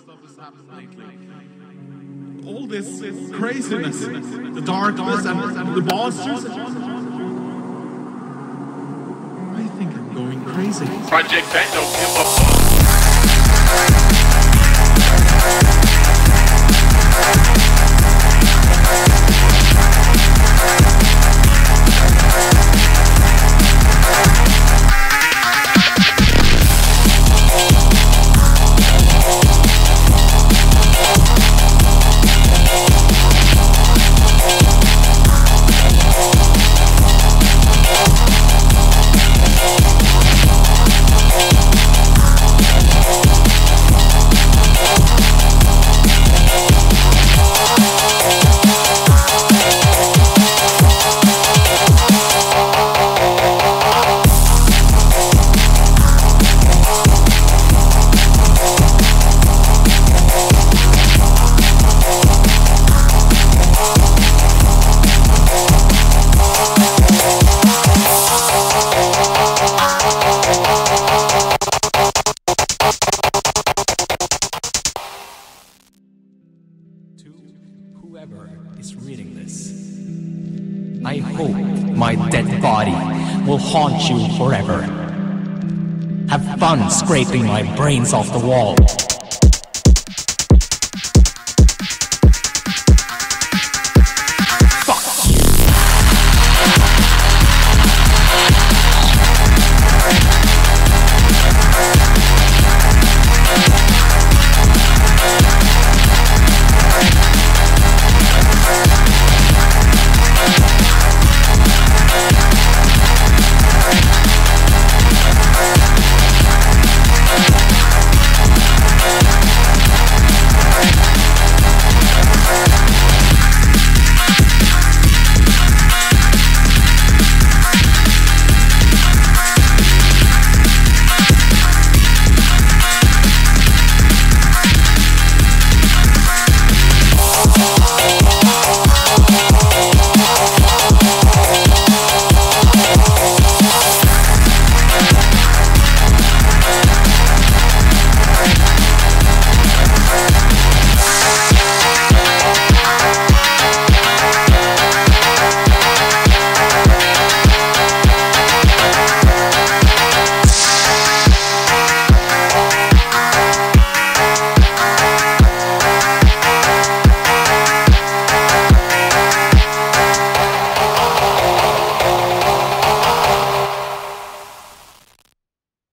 All this craziness, the darkness and the monsters. I think I'm going crazy. Project that don't give a fuck. Whoever is reading this, I hope my dead body will haunt you forever. Have fun scraping my brains off the wall.